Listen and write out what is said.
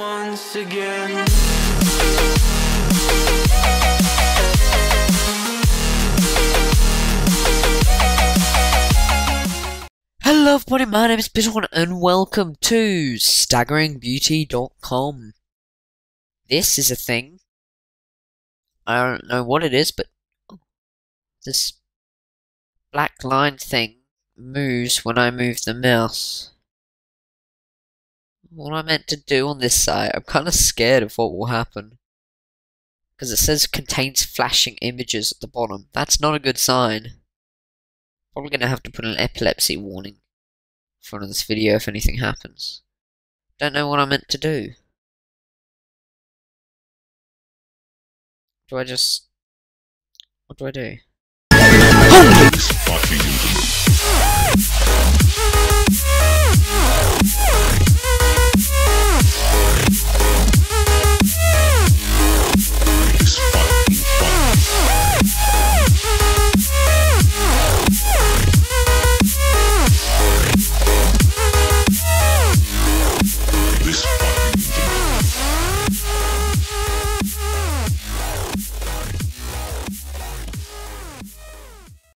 once again. Hello everybody, my name is Bitcoin and welcome to staggeringbeauty.com. This is a thing. I don't know what it is, but this black line thing moves when I move the mouse. What I meant to do on this site, I'm kind of scared of what will happen. Because it says contains flashing images at the bottom. That's not a good sign. Probably going to have to put an epilepsy warning in front of this video if anything happens. Don't know what I meant to do. What do I do?